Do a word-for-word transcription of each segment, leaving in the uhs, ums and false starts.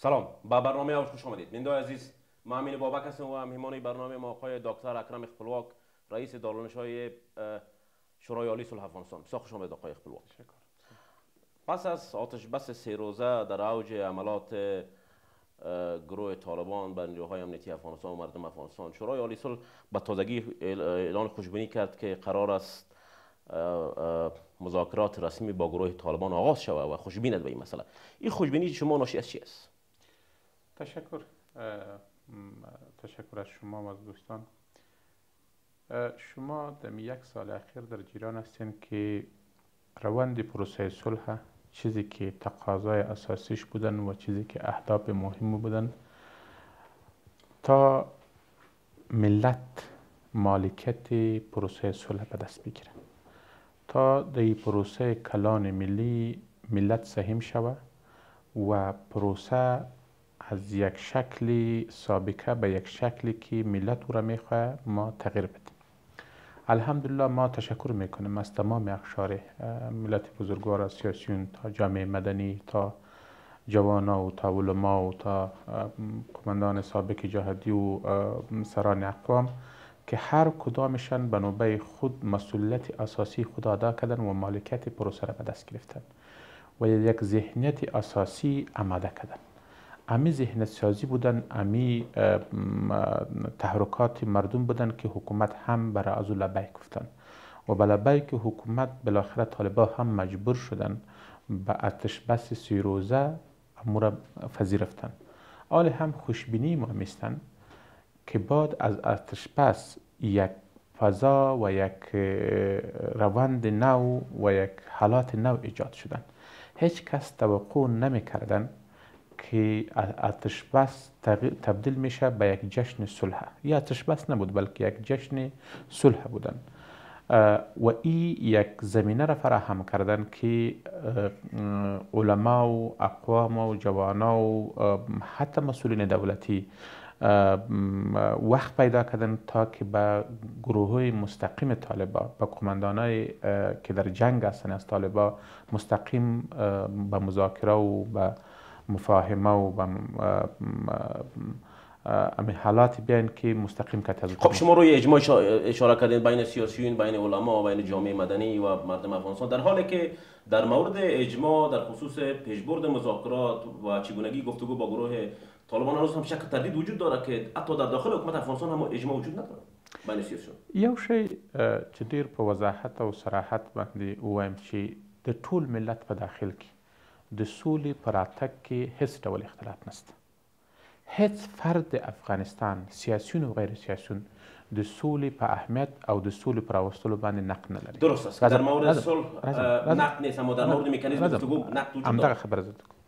سلام، با برنامه آوش خوش آمدید. بیننده عزیز، من امین بابک هستم و مهمان برنامه ما آقای دکتر اکرم خپلواک، رئیس دارالانشای شورای عالی صلح افغانستان. بسیار خوش آمدید آقای خپلواک. پس از آتش بس سه روزه در اوج عملات گروه طالبان بر نیروهای امنیتی افغانستان و مردم افغانستان، شورای عالی صلح به تازگی اعلان خوشبینی کرد که قرار است مذاکرات رسمی با گروه طالبان آغاز شود و خوشبین است به این مسئله. این خوشبینی شما ناشی از چی است؟ تشکر تشکر از شما و از دوستان. شما در یک سال اخیر در جریان هستین که روند پروسه صلح، چیزی که تقاضای اساسیش بودن و چیزی که اهداف مهم بودن، تا ملت مالکیت پروسه صلح به دست بگیره، تا در این پروسه کلان ملی ملت سهم شود و پروسه از یک شکلی سابقه به یک شکلی که ملت او را میخواه ما تغییر بدیم. الحمدلله ما تشکر میکنیم از تمام اقشار ملت بزرگوار، از سیاسیون تا جامعه مدنی تا جوانا و تا علما و تا قماندان سابق جهادی و سران اقوام که هر کدامشان به نوبه خود مسئولیت اساسی خود ادا کردن و مالکیت پروسه را به دست گرفتن و یک ذهنیت اساسی آماده کردن. امی ذهنیت سازی بودن، امی تحرکات مردم بودن که حکومت هم برای از لبیک گفتن و به لبیک حکومت بالاخره طالبان هم مجبور شدن به آتش بس سی روزه امور پذیرفتن. حال هم خوشبینی ما میستن که بعد از آتش بس یک فضا و یک روند نو و یک حالات نو ایجاد شدن. هیچ کس توقع نمی کردن که آتش بس تبدیل میشه به یک جشن صلح. یا آتش بس نبود بلکه یک جشن صلح بودن و این یک زمینه را فراهم کردن که علما و اقوام و جوانا و حتی مسئولین دولتی وقت پیدا کردن تا که به گروه های مستقیم طالبان، به قماندانای که در جنگ هستن از طالبان مستقیم به مذاکره و به مفاهمه و به امی حالات بیان که مستقیم کت از. خب شما روی اجماع اشاره کردین بین سیاسیون، بین علما، بین جامعه مدنی و مردم افغانستان، در حالی که در مورد اجماع در خصوص پیشبرد مذاکرات و چگونگی گفتگو با گروه طالبان هنوز هم شک تردید وجود داره که حتی در داخل حکومت افغانستان هم اجماع وجود نداره بین سیاسیون. یو شی چې ډیر په وضاحت او صراحت باندې ووایم چې د ټول ملت په داخل کې د سولې په راتګ کې هیڅ ډول اختلاف نشته. هیڅ فرد افغانستان، سیاسیون و غیر سیاسیون، د سولې په اهمیت او د سولې په راوستلو باندې نقد نه لري. درست است. در مورد صلح نقد نیست، اما در مورد مکانیزم گفتگو نقد وجود داره. همدغه خبره زده کوم.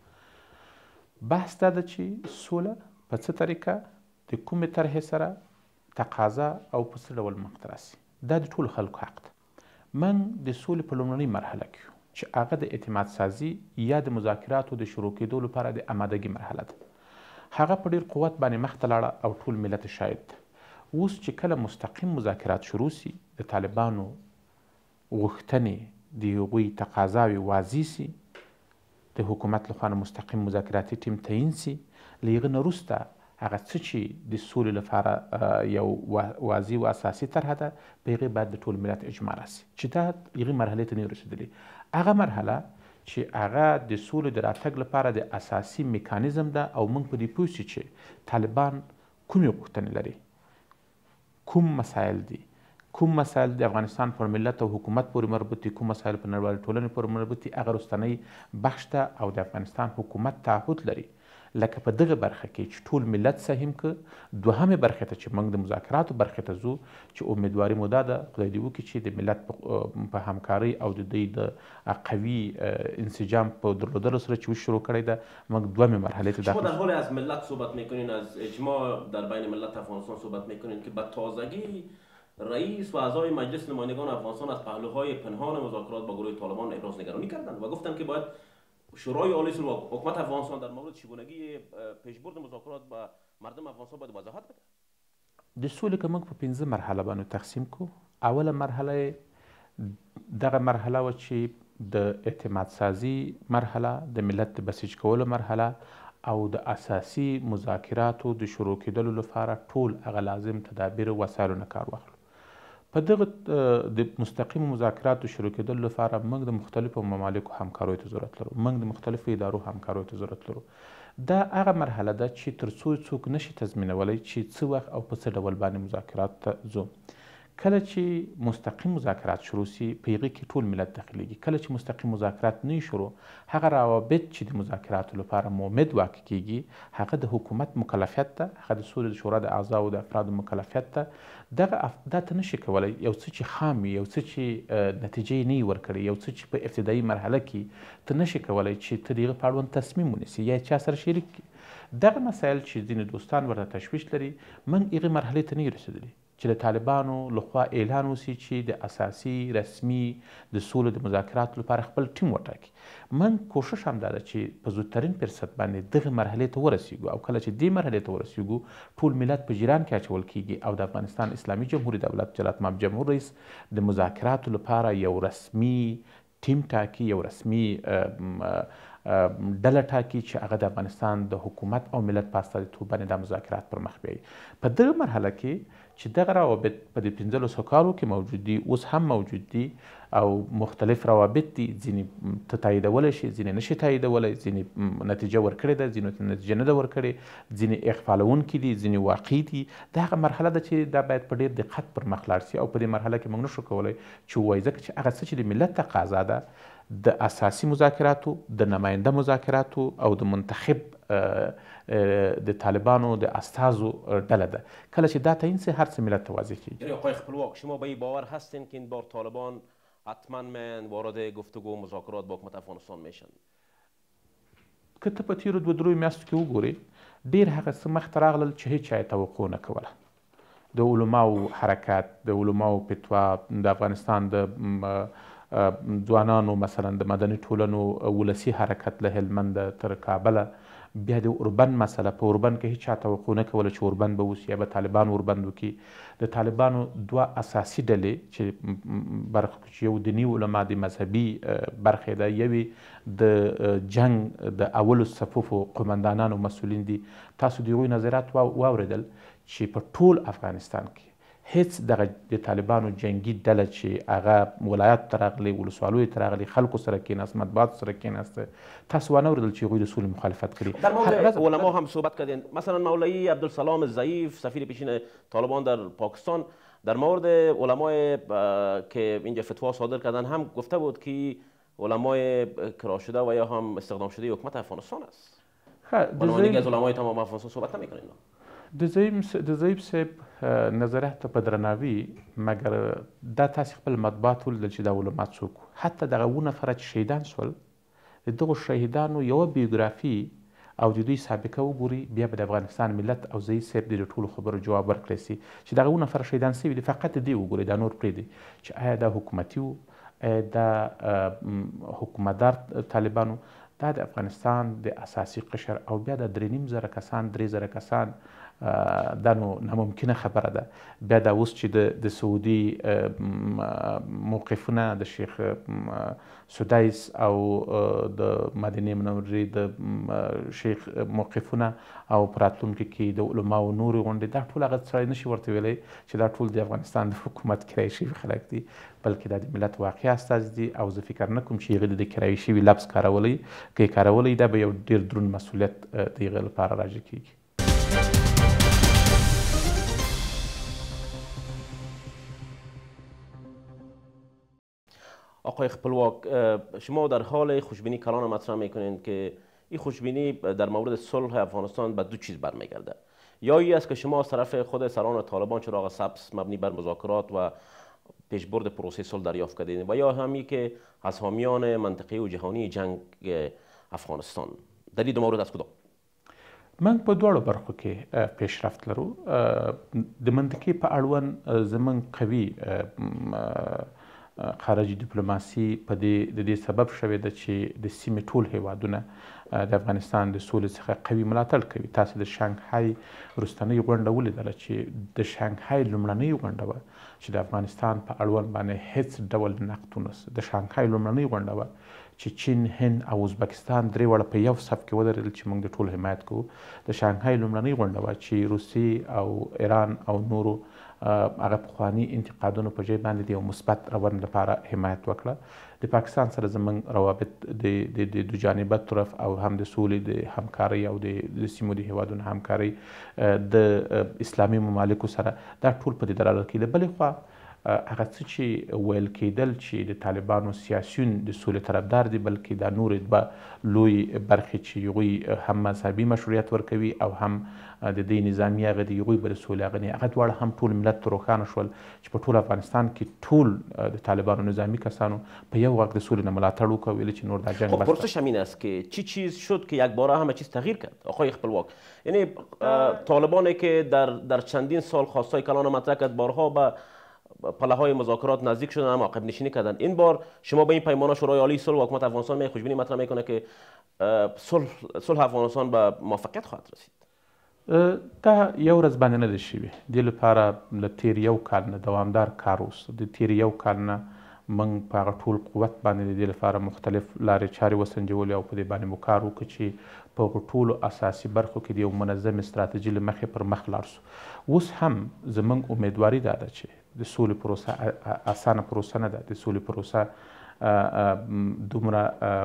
بحث دا ده چې سوله په څه طریقه د کومې طرحې سره تقاضا او په څه ډول منځته راسي. دا د ټولو خلکو حق ده. من د سولې په لومړنۍ مرحله کې یو چې هغه د اعتماد سازي یا د مذاکراتو د شروع کېدو لپاره د آمادګي مرحله ده. هغه په ډیر قوت باندې مخته لاړه او ټول ملت شاهد ده. اوس چې کله مستقیم مذاکرات شروع سي، د طالبانو غوښتنې د هغوی تقاضاوې واضح سي، د حکومت لخوا مستقیم مذاکراتي ټیم تعیین سي، له هغه نه وروسته هغه څه چې د سولې لپاره یو واضح و اساسي طرحه ده، په هغې باید د ټول ملت اجماع راسي چې دا هغې مرحلې ته نه رسېدلې. هغه مرحله چې هغه د سولې د راتګ لپاره د اساسي میکانیزم ده او موږ په دې پوه سو چې طالبان کومې غوښتنې لري، کوم مسایل دي، کوم مسایل د افغانستان پر ملت او حکومت پورې مربوط دي، کوم مسایل په نړیوالې ټولنې پورې مربوط دي. هغه وروستنی بخش ته او د افغانستان حکومت تعهد لري لکه په دغه برخه کې چې ټول ملت سهم که. دوهمې برخې ته چې موږ د مذاکراتو برخې ته ځو چې امیدواري مو دا ده خدای دې وکړي چې د ملت په همکارۍ او د دوی د قوي انسجام په درلودلو سره چې شروع کړی ده، موږ دومې مرحلې ته داخل. شما در حال از ملت صحبت میکنین، از اجماع در بین ملت افغانستان صحبت میکنین که به تازگی رئیس و اعضای مجلس نمایندگان افغانستان از پهلوهای پنهان مذاکرات با گروه طالبان ابراز نگرانی کردند و گفتند که باید شورای عالی صلح و حکومت افغانستان در مورد چگونگی پیشبرد مذاکرات با مردم افغانستان باید وضاحت بده. د سولې که موږ په پنځه مرحله باندې تقسیم کو، اوله مرحله دغه مرحله و چې د اعتماد سازي مرحله، د ملت د بسیج کولو مرحله او د اساسي مذاکراتو د شروع کېدلو لپاره ټول هغه لازم تدابیر او وسایلو نه کار واخلو. په دغه د مستقیمو مذاکراتو شروع کېدلو لپاره موږ د مختلفو ممالکو همکاریو ته ضرورت لرو، موږ د مختلفو ادارو همکاریو ته ضرورت لرو. دا هغه مرحله ده چې تر څو څوک نشي تضمینولی چې څه وخت او په څه ډول باندې مذاکرات ته ځو. کله چې مستقیم مذاکرات شروع سي په هغې کې ټول ملت داخلیږي. کله چې مستقیم مذاکرات نه شروع، هغه روابط چې د مذاکراتو لپاره مومد واقع کیږي هغه د حکومت مکلفیت ده، هغه د سولې د شورا د اعضاو د افرادو مکلفیت ده. دغه دا ته نشي کولی یو څه چې خام وي، یو څه چې نتیجه یې نه وي ورکړې، یو څه چې په ابتدایي مرحله کې ته نشي کولی چې ته د هغه په اړوند تصمیم ونیسي یا چا سره شریک کړي. دغه مسایل چې ځینې دوستان ورته تشویش لري، موږ هغې مرحلې ته نه یو رسېدلي چې د طالبانو لخوا اعلان وسي چې د اساسي رسمي د سولې د مذاکراتو لپاره خپل ټیم وټاکي. من کوشش هم دا ده چې په زودترین فرصت باندې دغه مرحلې ته ورسیږو، او کله چې دې مرحلې ته ورسیږو ټول ملت په جریان کې اچول کیږي او د افغانستان اسلامي جمهوري دولت جلالت مآب جمهور رئیس د مذاکراتو لپاره یو رسمي ټیم ټاکي، یو رسمي ډله ټاکي چې هغه د افغانستان د حکومت او ملت په استازیتوب باندې دا مذاکرات پر مخ بیایي. په دغه مرحله کې چې دغه روابط په دې پنځلسو کالو کې موجود دي، اوس هم موجود دي او مختلف روابط دي، ځینې ته تاییدولی شي، ځینې نشي تاییدولی، ځینې نتیجه ورکړې ده، ځینو ته نتیجه نه ده ورکړې، ځینې اغفالونکي دي، ځینې واقعي دي. دا هغه مرحله ده چې دا باید په ډېر دقت پر مخ لاړ شي، او په دې مرحله کې موږ نشو کولی چې ووایو، ځکه چې هغه څه چې د ملت تقاضا ده د اساسي مذاکراتو، د نماینده مذاکراتو او د منتخب د طالبانو د استازو ډله ده. کله چې دا تعیین سي هر څه ملت واضح کیږي. یعنی آقای خپلواک، شما به این باور هستین که این بار طالبان حتما من وارد گفتگو و مذاکرات با حکومت افغانستان میشن؟ که ته په تیرو دوه دریو میاشتو کې وګورې، ډېر هغه څه مخته راغلل چې هېچ چا یې توقع نه کوله. د علماو حرکت، د علماو فتوا، د افغانستان د ځوانانو مثلا د مدني ټولنو ولسي حرکت له هلمند تر کابله، بیا د اوربند مسله، په اوربند کې هیچ چا توقع نه کوله چې اوربند به وسي یا به طالبان اوربند وکړي. د طالبانو دوه اساسي ډلې چې برخه چې یو دیني علما د مذهبي برخې ده، یوې د جنگ د اولو صفوفو قمندانانو مسؤلین دي. تاسو د هغوی نظرات واورېدل چې په ټول افغانستان کې هیڅ دغه د طالبانو جنگي ډله چې هغه ولایاتو ته راغلې، ولسوالیو ته راغلې، خلکو سره کېناست، مطبوعاتو سره کېناسته، تاسو وانه اورېدل چې هغوی د سولې مخالفت کړي. در مورد علما هم صحبت کردین، مثلا مولوی عبدالسلام ضعیف سفیر پیشین طالبان در پاکستان در مورد علمای که اینجا فتوا صادر کردن هم گفته بود که علمای کرا شده و یا هم استخدام شده حکومت افغانستان است. بنابراین دیگه از علمای تمام افغانستان صحبت نمی‌کنین. د ضعیف صاحب نظریات ته په درناوي، مګر دا تاسې خپل مطبوعات ولیدل چې دا علما څوک وو. حتی دغه اووه نفره چې شهیدان شول، د دغو شهیدانو یوه بیوګرافي او د دوی سابقه وګوري، بیا به د افغانستان ملت او ضعیف صاحب د ټولو خبرو جواب ورکړی سي چې دغه اووه نفره شهیدان سوي دي. فقط د دې وګورئ، دا نور پرېږدئ چې آیا دا حکومتي وو، آیا دا حکومتدار طالبانو. دا د افغانستان د اساسي قشر او بیا د درې نیم زره کسان، درې زره کسان، دا نو ناممکنه خبره ده. بیا دا اوس چې د سعودي موقفونه، د شیخ سدایس او د مدینې منورې د شیخ موقفونه او په راتلونکي کې د علماو نورې غونډې، دا ټول هغه سړی نشي ورته ویلی چې دا ټول د افغانستان د حکومت کرایه شوي خلک دي، بلکې دا د ملت واقعي استازي دي. او زه فکر نه کوم چې هغې د کرایه شوي لفظ کارولی، که یې کارولی دا به یو ډېر دروند مسؤلیت د هغې لپاره راجع کیږي. آقای خپلواک، شما در حال خوشبینی کلان مطرح میکنین که این خوشبینی در مورد صلح افغانستان به دو چیز برمیگرده. یا ای است که شما از طرف خود سران طالبان چراغ سبز مبنی بر مذاکرات و پیشبرد پروسه صلح دریافت کردین، و یا همی که از حامیان منطقی و جهانی جنگ افغانستان. در این دو مورد از کدام؟ من په دواړو برخو کې پیشرفت لرو. د منطقې په اړوند زموږ قوي خارجي ډیپلوماسي په دې د دې سبب شوې ده چې د سیمې ټول هیوادونه د افغانستان د سولې څخه قوي ملاتړ کوي. تاسو د شانګهای وروستنۍ غونډه ولیدله چې د شانګهای لومړنۍ غونډه وه چې د افغانستان په اړوند باندې هیڅ ډول نقد ونه سو. د شانګهای لومړنۍ غونډه وه چې چین، هند او ازبکستان درې واړه په یو صف کې ودرېدل چې موږ د ټول حمایت کوو. د شانګهای لومړنۍ غونډه وه چې روسیې او ایران او نورو هغه پخواني انتقادونو په ځای باندې د یو مثبت روند لپاره حمایت وکړه. د پاکستان سره زموږ روابط د دو جانبه طرف او هم د سولې د همکارۍ او د سیمو د هیوادونو همکارۍ د اسلامي ممالکو سره دا ټول په دې دلالت کوي. د بلې خوا هغه څه چې ویل کېدل چې د طالبانو سیاسیون د سولې طرفدار دي، بلکې دا نورې دوه لوی برخې چې هغوی هم مذهبي مشروعیت ورکوي او هم د دې نظامي هغه د هغوی به د سولې هغه نه هغه دواړه هم ټول ملت ته روښانه شول چې په ټول افغانستان کې ټول د طالبانو نظامی کسانو په یو وقت د سولې نه ملاتړ وکړ، ویل چې نور دا جنگ بس. پرسش همین است که چی چیز شد که یک باره همه چیز تغییر کرد آقای خپلواک؟ یعنی طالبانی که در در چندین سال خواستای کلان مطرح کرد، بارها به پله های مذاکرات نزدیک شدن اما عقب نشینی کردن. این بار شما به این پیمان شورای عالی صلح و حکومت افغانستان می خوشبینی مطرح میکنه که صلح صلح افغانستان به موفقیت خواهد رسید؟ دا یو ورځ باندې نه ده شوې. دې لپاره له تیر یو کال نه دوامدار کار وشو. د تیر یو کال نه موږ په هغه ټول قوت باندې د دې لپاره مختلف لارې چارې وسنجولې او په دې باندې مو کار وکړو چې په هغو ټولو اساسي برخو کې د یو منظم استراتیژي له مخې پر مخ لاړ شو. اوس هم زموږ امیدواري دا ده چې د سولې پروسه اسانه پروسه نه ده. د سولې پروسه دومره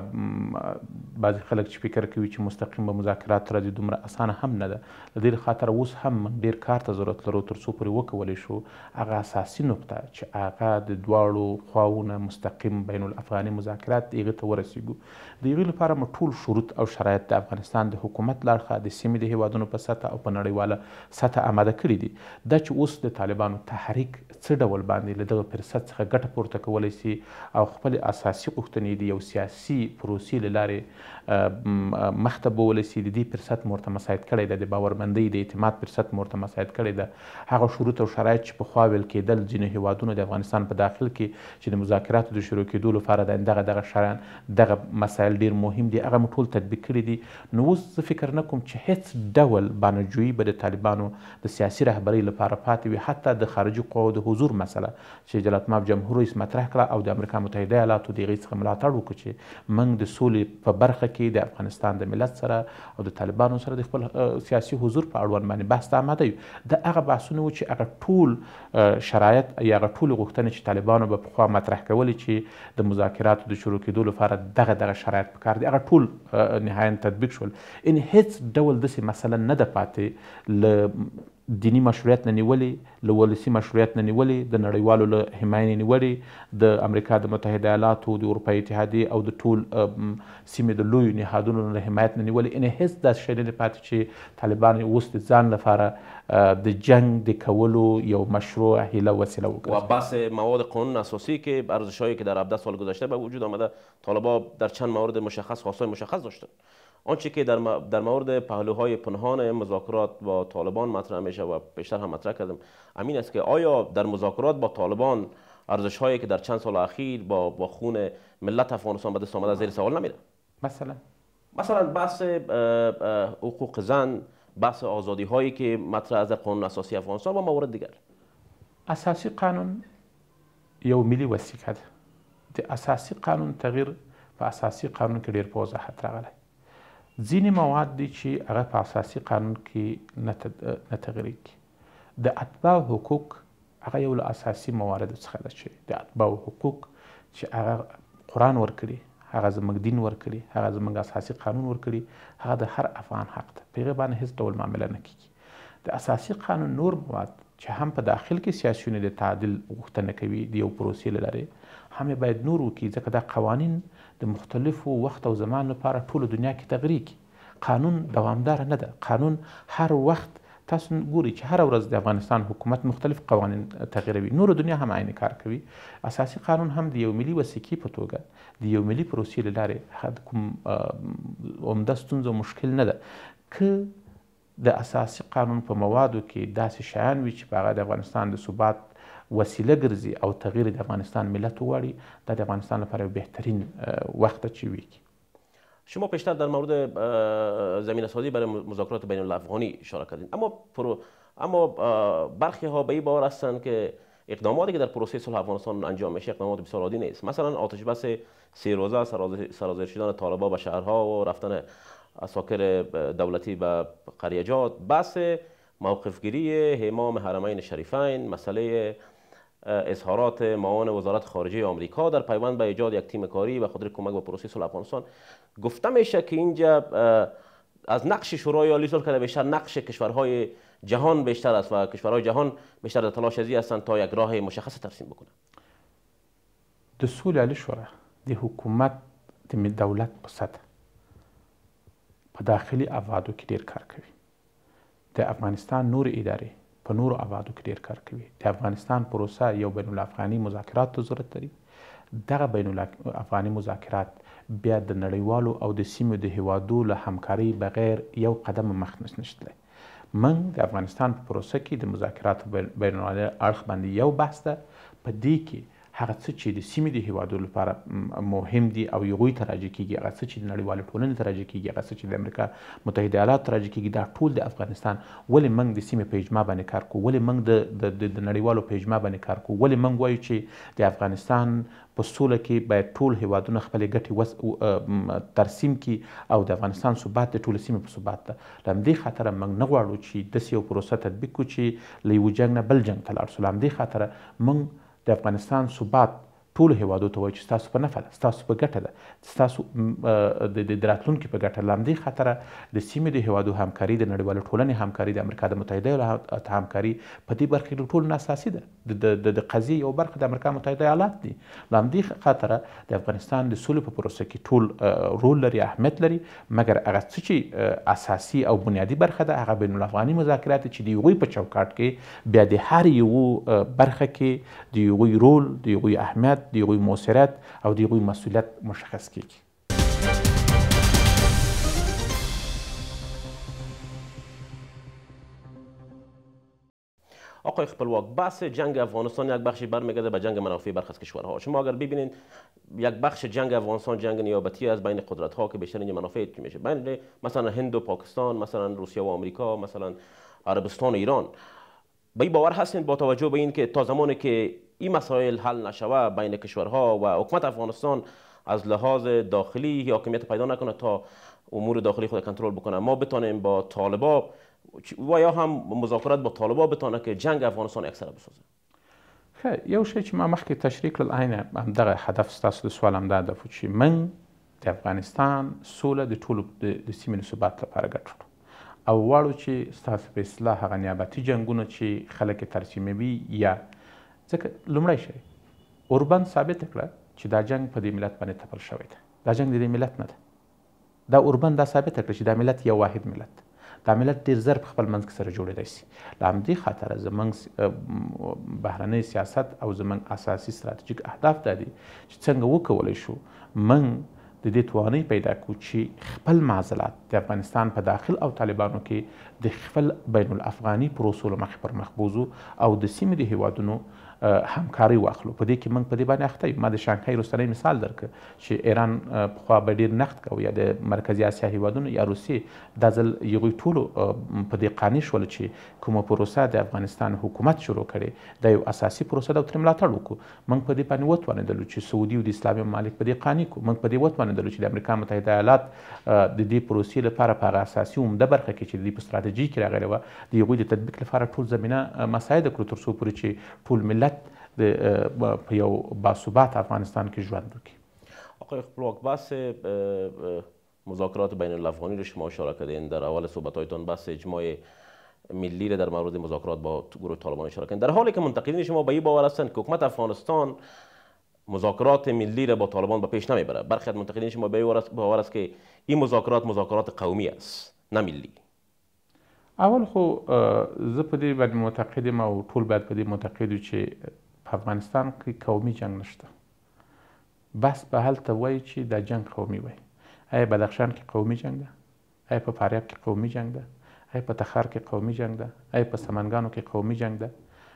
بعضې خلک چې فکر کوي چې مستقیم به مذاکرات راځي دومره اسانه هم نه ده. د دې خاطر اوس هم موږ ډېر کار ته ضرورت لرو تر څو پورې وکولی شو هغه اساسي نقطه چې هغه د دواړو خواوو نه مستقیم بین الافغاني مذاکرات د هغې ته ورسېږو. د هغې لپاره مو ټول شروط او شرایط د افغانستان د حکومت له اړخه د سیمې د هیوادونو په سطحه او په نړیواله سطحه آماده کړي دي. دا چې اوس د طالبانو تحریک څه ډول باندې له دغه فرصت څخه ګټه پورته کولی سي او خپل اساسي غوښتنې د یو سیاسي پروسې له لارې مخته بوولی سي، د دې فرصت مو ورته مساعد کړی ده، د باورمندۍ د اعتماد فرصت مو ورته مساعد کړی ده. هغه شروط او شرایط چې پخوا ویل کېدل ځینو هیوادونو د افغانستان په داخل کې چې د مذاکراتو د شروع کېدو لپاره د دغه دغه شیان دغه مسایل ډېر مهم دي، هغه مو ټول تطبیق کړي دي. نو اوس زه فکر نه کوم چې هېڅ ډول بانجویي به د طالبانو د سیاسي رهبرۍ لپاره پاتې وي. حتی د خارجي قواو د حضور مسله چې جلالتمآب جمهور رئیس مطرح کړه او د امریکا متحده ایالاتو د هغې څخه ملاتړ وکړو چې موږ د سولې په برخه کې د افغانستان د ملت سره او د طالبانو سره د خپل سیاسي حضور په اړوند باندې بحث ته آماده یو. د هغه بحثونه و چې هغه ټول شرایط یا هغه ټولې غوښتنې چې طالبانو به پخوا مطرح کولې چې د مذاکراتو د شروع کېدو لپاره دغه دغه شرایط پکار دي، هغه ټول نهایاً تطبیق شول. ان هېڅ ډول داسې مسله نه ده پاتې له دینی مشروعیت نه نیولې، له ولسي مشروعیت نه نیولې، د نړیوالو له حمایې نه نیولې، د امریکا د متحده ایالاتو، د اروپایي اتحادیې او د ټول سیمې د لویو نهادونو له حمایت نه نیولې. یعنې هېڅ داسې شی نه دی پاتې چې طالبان اوس د ځان لپاره د جنگ د کولو یو مشروع حیله وسیله وکړي. و بحث مواد قانون اساسی که ارزش‌هایی که در هفده سال گذشته به وجود آمده، طالبان در چند مورد مشخص خواستای مشخص داشتن. آنچه که در در مورد پهلوهای پنهان مذاکرات با طالبان مطرح میشه و بیشتر هم مطرح کردم همین است که آیا در مذاکرات با طالبان ارزش‌هایی که در چند سال اخیر با با خون ملت افغانستان به دست آمده زیر سوال نمیره؟ مثلا مثلا بحث حقوق زن، بحث آزادی هایی که مطرح از قانون اساسی افغانستان و موارد دیگر. اساسی قانون یو ملي وثیقه ده. د اساسی قانون تغییر په اساسی قانون کې ډیر په وضاحت راغلی. ځینې مواد دي چې هغه په اساسي قانون کې نه تغییرېږي. د اتباعو حقوق هغه یو له اساسي مواردو څخه ده چې د اتباعو حقوق چې هغه قرآن ورکړي، هغه زموږ دین ورکړي، هغه زموږ اساسي قانون ورکړي، هغه د هر افغان حق ده. په هغې باندې هېڅ ډول معامله نه کېږي. د اساسي قانون نور مواد چې هم په داخل کې سیاسیون د تعدیل غوښتنه کوي د یو پروسې له لارې، هم باید نور وکړي، ځکه دا قوانین د مختلفو وخت او زمان لپاره ټوله دنیا کې تغییرېږي. قانون دوامدار نه ده. قانون هر وخت تاسو ګورئ چې هره ورځ د افغانستان حکومت مختلف قوانین تغییروي، نورو دنیا هم عین کار کوي. اساسي قانون هم د یو ملي وثیقې په توګه د یو ملي پروسې له لارې کوم عمده ستونزه مشکل نه ده. که د اساسي قانون په موادو کې داسې شیان وي چې په هغه د افغانستان د ثبات وسیله ګرځي او تغییر د افغانستان ملت وغواړي، دا د افغانستان لپاره یو بهترین وقت چې وي. شما پیشتر در مورد زمینه سازی برای مذاکرات بین الافغانی اشاره کردین، اما پرو اما برخی ها به این باور هستند که اقداماتی که در پروسه صلح افغانستان انجام میشه اقدامات بسیار عادی نیست. مثلا آتش بس سه روزه، سرازیر شدن طالبان به شهرها و رفتن اساکر دولتی به قریجات، بحث موقفگیری امام حرمین شریفین، مسئله اظهارات معاون وزارت خارجه آمریکا در پیوند به ایجاد یک تیم کاری و خاطر کمک به پروسه صلح افغانستان. گفته میشه که اینجا از نقش شورای عالی صلح که بیشتر نقش کشورهای جهان بیشتر است و کشورهای جهان بیشتر در تلاش ازی هستند تا یک راه مشخص ترسیم بکنند. د سولې عالی شورا د حکومت د دولت په سطح په داخلي ابعادو کې ډیر کار کوي. د افغانستان نور ادارې په نورو ابعادو کې ډیر کار کوي. د افغانستان پروسه یو بین الافغاني مذاکرات ته ضرورت لري. دغه بین الافغاني مذاکرات بیا د نړیوالو او د سیمې د هیوادو له همکارۍ بغیر یو قدم مخ نشي تللی. موږ د افغانستان په پروسه کې د مذاکراتو بین المللي اړخ باندې یو بحث ده. په دې کې هغه څه چې د سیمې د هیوادو لپاره مهم دي او هغوی ته راجع کیږي، هغه څه چې د نړیوالې ټولنې ته راجع کیږي، هغه څه چې د امریکا متحده ایالاتو ته راجع کیږي، دا ټول د افغانستان ولې موږ د سیمې په اجماع باندې کار کوو، ولې موږ د نړیوالو په اجماع باندې کار کوو، ولې موږ وایو چې د افغانستان په سوله کې باید ټول هیوادونه خپلې ګټې ترسیم کړي او د افغانستان ثبات د ټولې سیمې په ثبات ده. له همدې خاطره موږ نه غواړو چې داسې یو پروسه تطبیق کړو چې له یوه جنګ نه بل جنګ ته لاړ شو. له همدې خاطره موږ د افغانستان ثبات ټولو هیوادو ته وایي چې ستاسو په نفع ده، ستاسو په ګټه ده، ستاسو د راتلونکي په ګټه. له همدې خاطره د سیمې د هیوادو همکاري، د نړیوالې ټولنې همکاري، د امریکا د متحده ایالاتو همکاري په دې برخه کې ټولو نه اساسي ده. د قضیې یو برخه د امریکا متحده ایالات دي. له همدې خاطره د افغانستان د سولې په پروسه کې ټول رول لري، اهمیت لري، مګر هغه څه چې اساسي او بنیادي برخه ده هغه بین الافغاني مذاکرات چې د هغوی په چوکاټ کې بیا د هر یوه برخه کې د هغوی رول، د هغوی اهمیت، د هغوی موثریت او د هغوی مسؤلیت مشخص کیږي. آقای خپلواک، بحث جنگ افغانستان یک بخشی برمیگرده به جنگ منافع برخی از کشورها. شما اگر ببینید یک بخش جنگ افغانستان جنگ نیابتی از بین قدرت ها که بیشتر اینجا منافع میشه، بین مثلا هند و پاکستان، مثلا روسیه و آمریکا، مثلا عربستان و ایران. به این باور هستین با توجه به این که تا زمانی که این مسائل حل نشوه بین کشورها و حکومت افغانستان از لحاظ داخلی حاکمیت پیدا نکنه تا امور داخلی خود کنترل بکنه، ما بتونیم با طالبا و یا هم مذاکرات با طالبا بتونه که جنگ افغانستان اکثر بسازه؟ خیر، یو شی چې ما مخکې تشریح کړل عین همدغه هدف ستاسو د سوال همدا هدف و چې موږ د افغانستان سوله د ټولو د سیمې د ثبات لپاره ګټو او غواړو چې ستاسو په اصطلاح هغه نیابتي جنګونه چې خلک یې ترسیموي یا ځکه لومړی شی اوربند ثابته کړه چې دا جنګ په دې ملت باندې تپل شوی دی. دا جنګ د دې ملت نه ده. دا اوربند دا ثابته کړه چې دا ملت یو واحد ملت دی. دا ملت ډېر زر په خپل منځ کې سره جوړېدی شي. له همدې خاطره زموږ بهرنی سیاست او زموږ اساسي ستراتیژیک اهداف دا دي چې څنګه وکولی شو موږ د دې توانۍ پیدا کړو چې خپل معضلات د افغانستان په داخل او طالبانو کې د خپل بین الافغاني پروسو له مخې پر مخ بوځو او د سیمې د هیوادونو همکاري واخلو. په دې کې موږ په دې باندې اخته یو. ما د شانګهای رستنی مثال درکړ چې ایران پخوا به ډېر نقد کوي یا د مرکزي اسیا هیوادونو یا روسیې. دا ځل هغوی ټولو په دې قانع شول چې کومه پروسه د افغانستان حکومت شروع کړې دا یو اساسي پروسه ده او ترې ملاتړ وکړو. موږ په دې باندې وتوانېدلو چې سعودي او د اسلامي ممالک په دې قانع کړو. موږ په دې وتوانېدلو چې د امریکا متحده ایالات د دې پروسې لپاره په هغه اساسي عمده برخه کې چې د دې په ستراتیژي کې راغلې وه د هغوی د تطبیق لپاره ټول زمینه مساعده کړو تر څو پورې چې ټول ملت په یو باثبات افغانستان کې ژوند وکړي. آقای خپلواک، بحث مذاکرات بین الافغانی رو شما اشاره کردین. در اول صحبت‌هایتان بحث اجماع ملی را در مورد مذاکرات با گروه طالبان اشاره کردین، در حالی که منتقدین شما به این باور هستند که حکومت افغانستان مذاکرات ملی را با طالبان به پیش نمیبره. برخی از منتقدین شما به این باور است که این مذاکرات مذاکرات قومی است نه ملی. اول خو زه په دې باندې معتقد یم او ټول باید په دې معتقد یو چې په افغانستان کې قومي جنګ نشته. بس به هلته وایي چې دا جنګ قومي وایي. آیا بدخشان کې قومي جنګ ده؟ آیا په فاریاب کې قومي جنګ ده؟ آیا په تخار کې قومي جنګ ده؟ آیا په سمنګانو کې قومي جنګ ده؟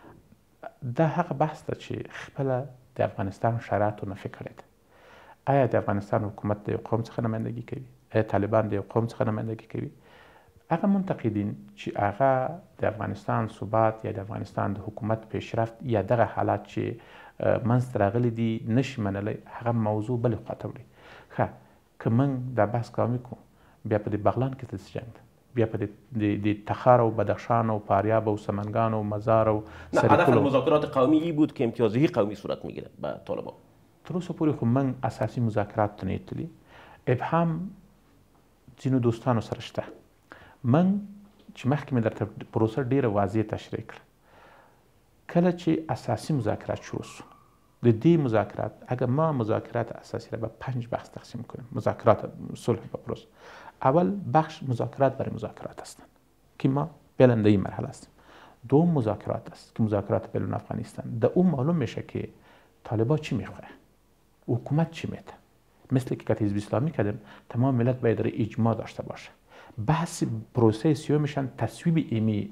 دا هغه بحث ده چې خپله د افغانستان شرایطو نفي کړې ده. آیا د افغانستان حکومت د یو قوم څخه نمایندګي کوي؟ آیا طالبان د یو قوم څخه نمایندګي کوي؟ هغه منتقدین چې هغه د افغانستان ثبات یا د افغانستان د حکومت پیشرفت یا دغه حالات چې منځته راغلي دي نشي منلی، هغه موضوع بلې خواته وړي. ښه که موږ دا بحث کامل کړو، بیا په دې بغلان کې څه جنګ ده، بیا په د تخار و بدخشان و فاریاب و سمنگان و مزار و سرپل. هدف مذاکرات قومی ای بود که امتیازی قومی صورت میگیره با طالبان. تر اوسه پورې خو موږ اساسي مذاکرات ته نه یو تللي. ابهام ځینو دوستانو سره شته. موږ چې مخکې مې درته پروسه ډېره واضح تشریح کړه، کله چې اساسي مذاکرات شروع شو، د دې مذاکرات اگر ما مذاکرات اساسی را به پنج بخش تقسیم کنیم، مذاکرات صلح و پروسه، اول بخش مذاکرات برای مذاکرات هستند که ما بلنده این مرحله هستیم. دوم مذاکرات است که مذاکرات بین افغانستان، در اون معلوم میشه که طالبان چی میخواه، حکومت چی میده. مثل که حزب اسلامی کردیم، تمام ملت باید در اجماع داشته باشه. بحث پروسه سیومشان تصویب ایمی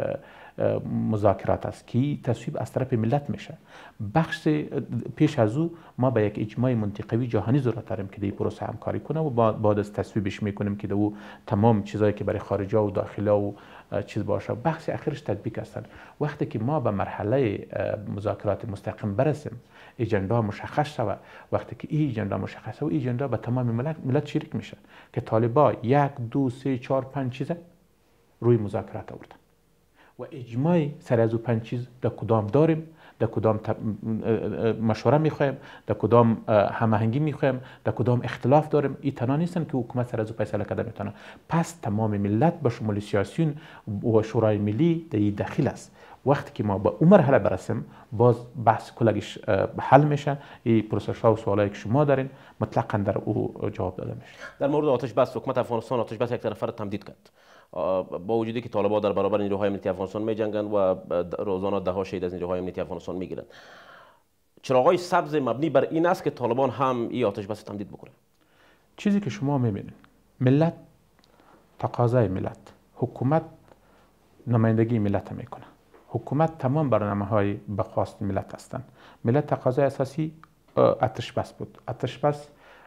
مذاکرات است که تصویب از طرف ملت میشه. بخش پیش از او ما به یک اجماع منطقوی جهانی ضرورت داریم که در پروسه همکاری کنه و بعد از تصویبش میکنیم که او تمام چیزایی که برای خارجه و داخله و چیز باشه. بخش اخیرش تطبیق هستند. وقتی که ما به مرحله مذاکرات مستقیم برسیم، اجندا مشخص شود، وقتی که این اجندا مشخص شود، این اجندا به تمام ملت ملت شریک میشه که طالبان یک دو سه چهار پنج چیز روی مذاکرات آوردن و اجماع سر از او پنج چیز در کدام داریم، در کدام مشوره میخوایم، در کدام هماهنگی میخوایم، در کدام اختلاف داریم. این تنها نیستن که حکومت سر از او فیصله کرده میتونه. پس تمام ملت به شمول سیاسیون و شورای ملی در این داخل است. وقتی که ما به اون مرحله برسیم، باز بحث کلگیش حل میشه. این پروسش ها و سوالایی که شما دارین مطلقاً در او جواب داده میشه. در مورد آتش بس، حکومت افغانستان آتش بس یک طرفه را تمدید کرد، با وجودی که طالبان در برابر نیروهای امنیتی افغانستان می‌جنگند و روزانه ده ها شهید از نیروهای امنیتی افغانستان میگیرند. چراغای سبز مبنی بر این است که طالبان هم این آتش بس تمدید بکنه. چیزی که شما می‌بینید، ملت تقاضای ملت، حکومت نمایندگی ملت میکنه. حکومت تمام برنامه‌های به خواست ملت هستند. ملت تقاضای اساسی آتش بس بود. آتش بس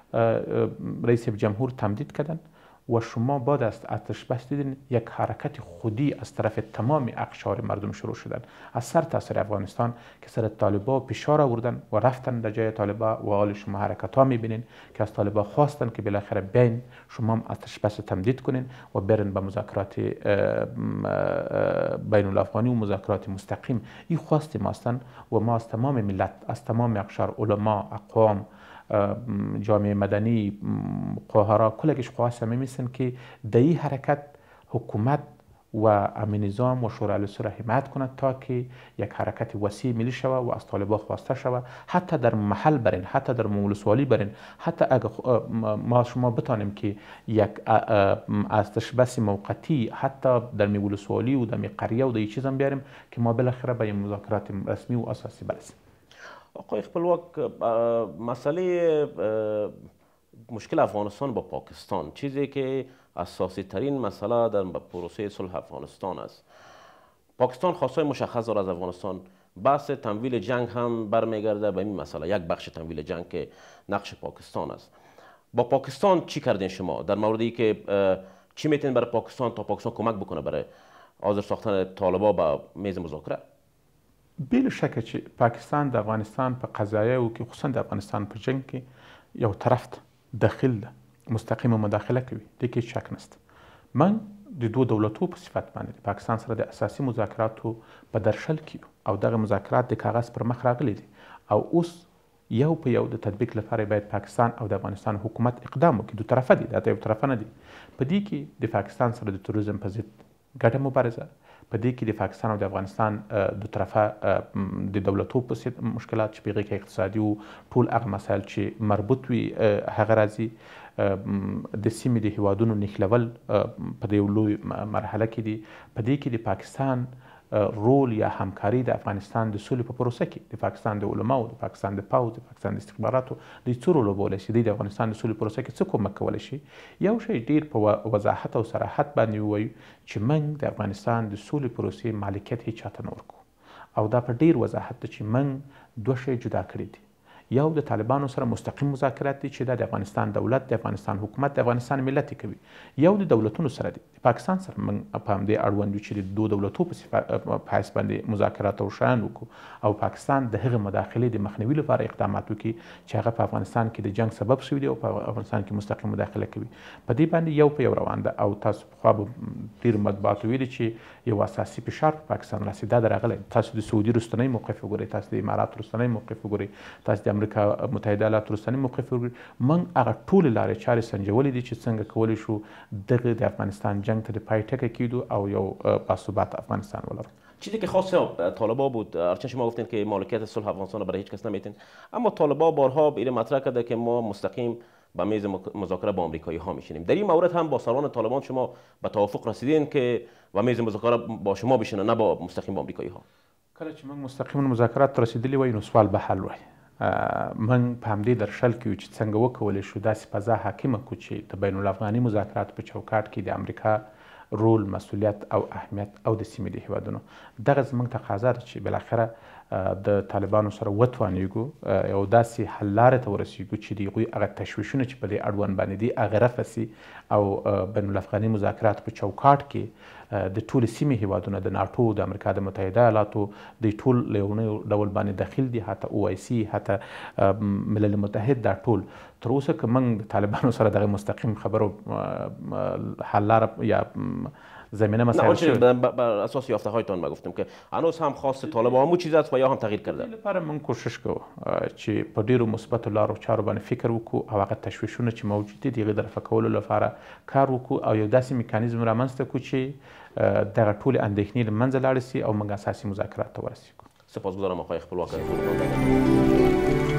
رئیس جمهور تمدید کردن و شما بعد از آتش بس دیدین یک حرکت خودی از طرف تمام اقشار مردم شروع شدن از سر تا سر افغانستان که سر طالبان فشار آوردن و رفتن در جای طالبان و حال شما حرکت ها میبینین که از طالبان خواستن که بالاخره بین شما آتش بس تمدید کنین و برن به مذاکرات بین الافغانی و مذاکرات مستقیم. این خواست ما هستن و ما از تمام ملت، از تمام اقشار، علما، اقوام، جامعه مدنی، قوهرا، کلگش خواست میمیسن که در این حرکت حکومت و امن نظام و شورای الاسره حمایت کنند تا که یک حرکت وسیع ملی شود و از طالبان خواسته شود، حتی در محل برین، حتی در ولسوالی برین، حتی اگر ما شما بتانیم که یک آتش بس موقتی حتی در ولسوالی و در قریه و در چیز هم بیاریم که ما بالاخره به مذاکرات رسمی و اساسی برسیم. آقای خپلواک، مسئله مشکل افغانستان با پاکستان چیزی که اساسی ترین مسئله در پروسه صلح افغانستان است. پاکستان خواستای مشخص دارد از افغانستان. بحث تمویل جنگ هم برمیگرده به این مسئله، یک بخش تمویل جنگ که نقش پاکستان است. با پاکستان چی کردین شما در موردی که چی میتونین برای پاکستان تا پاکستان کمک بکنه برای حاضر ساختن طالبان به میز مذاکره؟ بلا شک چې پاکستان د افغانستان په قضایه او کې خصوصا د افغانستان په جنگ کې یو طرف ته داخل ده مستقیمه مداخله کوي، د کې شک نشته. من د دوه دولتو په صفت باندې پاکستان سره د اساسي مذاکراتو په درشل کې او دغه مذاکرات د کاغذ پر مخ راغلي دي او اوس یو په یو د تطبیق لپاره باید پاکستان او د افغانستان حکومت اقدام وکړي. دو طرفه دي، دا یو طرفه نه دي. په دې کې د پاکستان سره د تروریزم په ضد ګډه مبارزه، په دې کې د پاکستان او د افغانستان دو طرفه د دولتو په مشکلات چې په هغې کې اقتصادي او ټول هغه مسایل چې مربوط وي هغه راځي. د سیمې د هیوادونو نښلول په دې لوی مرحله کې دي. په دې کې د پاکستان رول یا همکاري د افغانستان د سولې په پروسه کې د پاکستان د علماو، د پاکستان د پوځ، د پاکستان د استخباراتو د څه رول لوبولی شي، د افغانستان د سولې پروسه کې څه کومک کولی شي. یو شی ډېر په وضاحت او صراحت باندې ووایو چې موږ د افغانستان د سولې پروسې مالکیت هیچ چاته نه ورکوو او دا په ډېر وضاحت ده چې موږ دوه شی جدا کړي دي. یو د طالبانو سره مستقیم مذاکرات دي چې دا د افغانستان دولت د افغانستان حکومت د افغانستان ملت کوي، یو د دولتونو سره دي. پاکستان سره موږ په همدې اړوند یو چې د دوه دولتو په حیث باندې مذاکرات او شیان وکړو او پاکستان د هغې مداخلې د مخنیوي لپاره اقدامات وکړي چې هغه په افغانستان کې د جنګ سبب شوي دي او په افغانستان کې مستقیم مداخله کوي. په دې باندې یو په یو روان ده او تاسو پخوا به ډېرو مطبوعاتو ویلي چې یو اساسي فشار په پاکستان راسي. دا د راغلی تاسو د سعودي رستنی موقف وګورئ، تاسو د امارات رستنی موقف وګورئ، تاسو د امریکا متحده ایالاتو رستنی موقف وګورئ. موږ هغه ټولې لارې چارې سنجولې دي چې څنګه کولی شو دغه د افغانستان جنگ ته د پای ټکی کیدو او یو باثبات افغانستان ولرو. چیزی که خاص طالبا بود، هرچند شما گفتین که مالکیت صلح افغانستان رو برای هیچ کس نمیتین، اما طالبا بارها این مطرح کرده که ما مستقیم به میز مذاکره با آمریکایی ها میشینیم. در این مورد هم با سران طالبان شما به توافق رسیدین که به میز مذاکره با شما بشینه نه با مستقیم با آمریکایی ها؟ کله چې موږ مستقیم مذاکرات رسیدلی وای نو سوال به حل وای. موږ په همدې درشل کې یو چې څنګه وکولی شو داسې فضا حاکمه کړو چې د بین الافغاني مذاکراتو په چوکاټ کې د امریکا رول، مسؤلیت او اهمیت او د سیمې د هیوادونو دغه زموږ تقاضا ده چې بالاخره د طالبانو سره وتوانیږو یو داسې حل لارې ته ورسیږو چې د هغوی هغه تشویشونه چې په دې اړوند باندې دي هغه رفع سي او بین الافغاني مذاکراتو په چوکاټ کې د ټولې سیمې هیوادونه د ناټو، د امریکا د متحده ایالاتو د ټول له یو ډول باندې دخیل دي، حتی او آی سی، حتی ملل متحد، دا ټول تر اوسه که موږ د طالبانو سره دغه مستقیم خبرو حل لاره یا زمینه مسائل شد. بر اساس یافته هایتان ما گفتم که هنوز هم خاص طالبان همون چیز است و یا هم تغییر کرده. لپاره موږ کوشش کوو چې په ډیرو مثبتو لارو چارو باندې فکر وکړو او هغه تشویشونه چې موجود دي د هغې د رفع کولو لپاره کار وکړو او یو داسې میکانیزم رامنځته کړو چې دغه ټولې اندېښنې له منځه لاړې سي او موږ اساسي مذاکرات ته ورسیږو. سپاسگزارم آقای خپلواک.